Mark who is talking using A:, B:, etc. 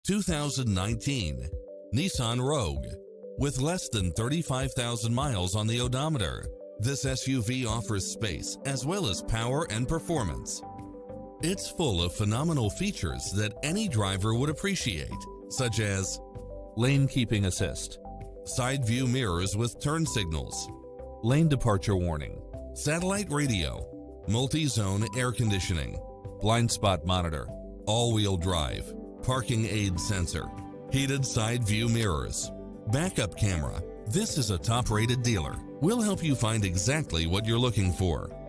A: 2019 Nissan Rogue. With less than 35,000 miles on the odometer, this SUV offers space as well as power and performance. It's full of phenomenal features that any driver would appreciate, such as lane keeping assist, side view mirrors with turn signals, lane departure warning, satellite radio, multi-zone air conditioning, blind spot monitor, all-wheel drive, parking aid sensor, heated side view mirrors, backup camera. This is a top-rated dealer. We'll help you find exactly what you're looking for.